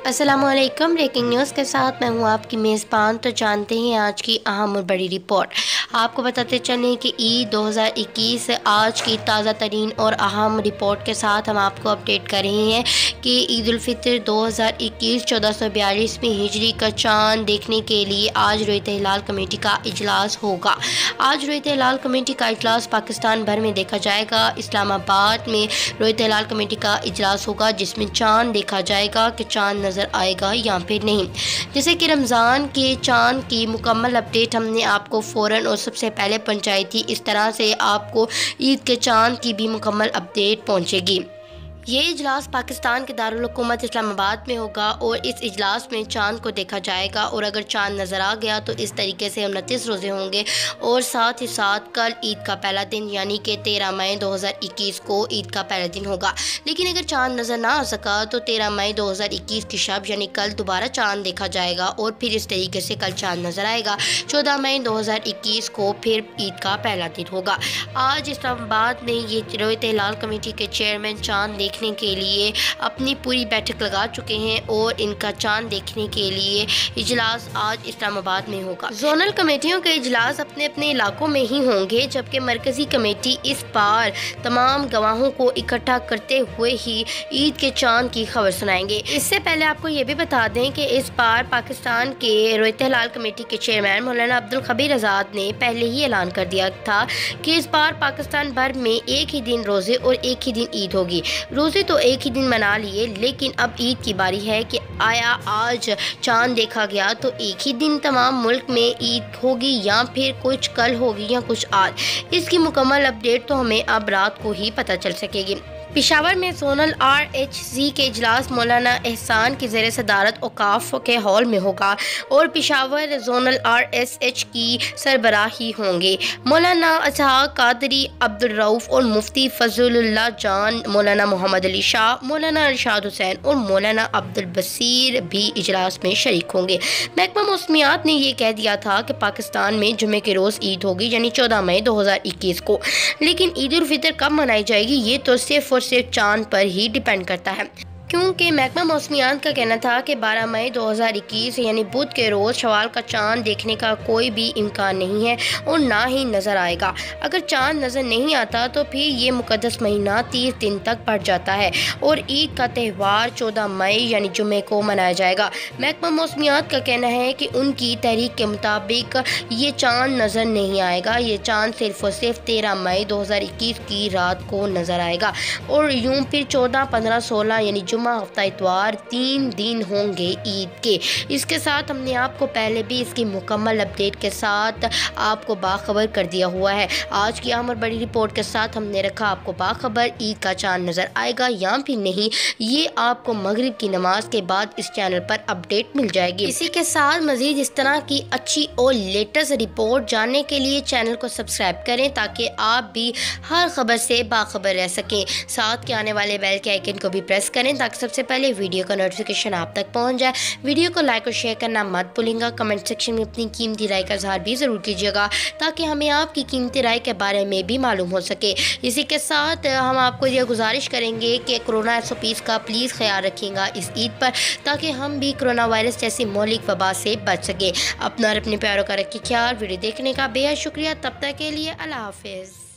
अस्सलामुअलैकुम। Breaking news के साथ मैं हूं आपकी मेज़बान। तो जानते हैं आज की अहम और बड़ी रिपोर्ट। आपको बताते चलें कि ईद 2021 आज की ताज़ा तरीन और अहम रिपोर्ट के साथ हम आपको अपडेट कर रहे हैं कि ईद उल फितर 2021 1442 में हिजरी का चाँद देखने के लिए आज रोयत हिलाल कमेटी का इजलास होगा। आज रोयत हिलाल कमेटी का इजलास पाकिस्तान भर में देखा जाएगा। इस्लामाबाद में रोयत हिलाल कमेटी का इजलास होगा जिसमें चाँद देखा जाएगा कि चाँद नज़र आएगा या फिर नहीं। जैसे कि रमज़ान के चाँद की मुकम्मल अपडेट हमने आपको फ़ौरन और सबसे पहले पहुंचाई थी, इस तरह से आपको ईद के चाँद की भी मुकम्मल अपडेट पहुंचेगी। ये इजलास पाकिस्तान के दारुल हुकूमत इस्लामाबाद में होगा और इस इजलास में चाँद को देखा जाएगा और अगर चाँद नज़र आ गया तो इस तरीके से 29 रोज़े होंगे और साथ ही साथ कल ईद का पहला दिन यानी कि 13 मई 2021 को ईद का पहला दिन होगा। लेकिन अगर चाँद नज़र ना आ सका तो 13 मई 2021 की शब यानी कल दोबारा चाँद देखा जाएगा और फिर इस तरीके से कल चाँद नज़र आएगा। 14 मई 2021 को फिर ईद का पहला दिन होगा। आज इस्लामाबाद में ये रोयत हिलाल कमेटी के चेयरमैन चाँद देखने के लिए अपनी पूरी बैठक लगा चुके हैं और इनका चाँद देखने के लिए इजलास आज इस्लामाबाद में होगा। जोनल कमेटियों के इजलास अपने अपने इलाकों में ही होंगे, जबकि मरकजी कमेटी इस बार तमाम गवाहों को इकट्ठा करते हुए ही ईद के चाँद की खबर सुनाएंगे। इससे पहले आपको ये भी बता दें कि इस बार पाकिस्तान के रोयत हिलाल कमेटी के चेयरमैन मौलाना अब्दुल खबीर आज़ाद ने पहले ही ऐलान कर दिया था कि इस बार पाकिस्तान भर में एक ही दिन रोज़े और एक ही दिन ईद होगी। रोज़े तो एक ही दिन मना लिए, लेकिन अब ईद की बारी है कि आया आज चाँद देखा गया तो एक ही दिन तमाम मुल्क में ईद होगी या फिर कुछ कल होगी या कुछ आज। इसकी मुकम्मल अपडेट तो हमें अब रात को ही पता चल सकेगी। पेशावर में जोनल RHC के इजलास मौलाना एहसान की ज़ेर सदारत औकाफ के हॉल में होगा और पेशावर जोनल RSH की सरबराही होंगे। मौलाना असहाक कादरी अब्दुल रऊफ़ और मुफ्ती फजलुल्लाह जान, मौलाना मोहम्मद अली शाह, मौलाना इरशाद हुसैन और मौलाना अब्दुल बसीर भी इजलास में शरीक होंगे। महकमा मौसमियात ने यह कह दिया था कि पाकिस्तान में जुमे के रोज़ ईद होगी यानी 14 मई 2021 को, लेकिन ईद उल फितर कब मनाई जाएगी ये तो सिर्फ और सिर्फ चाँद पर ही डिपेंड करता है, क्योंकि महकमा मौसमियात का कहना था कि 12 मई 2021 यानी बुध के रोज़ शवाल का चाँद देखने का कोई भी इम्कान नहीं है और ना ही नज़र आएगा। अगर चाँद नज़र नहीं आता तो फिर ये मुक़द्दस महीना 30 दिन तक बढ़ जाता है और ईद का त्यौहार 14 मई यानी जुमे को मनाया जाएगा। महकमा मौसमियात का कहना है कि उनकी तहरीक के मुताबिक ये चाँद नज़र नहीं आएगा। ये चाँद सिर्फ और सिर्फ 13 मई 2021 की रात को नज़र आएगा और यूँ फिर 14, 15, 16 यानी जुम्मा, हफ्ता, इतवार 3 दिन होंगे ईद के। इसके साथ हमने आपको पहले भी इसकी मुकम्मल अपडेट के साथ आपको बाखबर कर दिया हुआ है। आज की अहम और बड़ी रिपोर्ट के साथ हमने रखा आपको बाखबर। ईद का चाँद नज़र आएगा या फिर नहीं, ये आपको मगरिब की नमाज के बाद इस चैनल पर अपडेट मिल जाएगी। इसी के साथ मज़ीद इस तरह की अच्छी और लेटेस्ट रिपोर्ट जानने के लिए चैनल को सब्सक्राइब करें ताकि आप भी हर खबर से बाखबर रह सकें। साथ के आने वाले बेल के आइकन को भी प्रेस करें ताकि सबसे पहले वीडियो का नोटिफिकेशन आप तक पहुंच जाए। वीडियो को लाइक और शेयर करना मत भूलिएगा। कमेंट सेक्शन में अपनी कीमती राय का इज़हार भी ज़रूर कीजिएगा ताकि हमें आपकी कीमती राय के बारे में भी मालूम हो सके। इसी के साथ हम आपको यह गुजारिश करेंगे कि कोरोना SOPs का प्लीज़ ख्याल रखिएगा इस ईद पर, ताकि हम भी कोरोना वायरस जैसी मौलिक वबा से बच सकें। अपना और अपने प्यारों का रखिए ख्याल। वीडियो देखने का बेहद शुक्रिया। तब तक के लिए अल्लाह हाफिज़।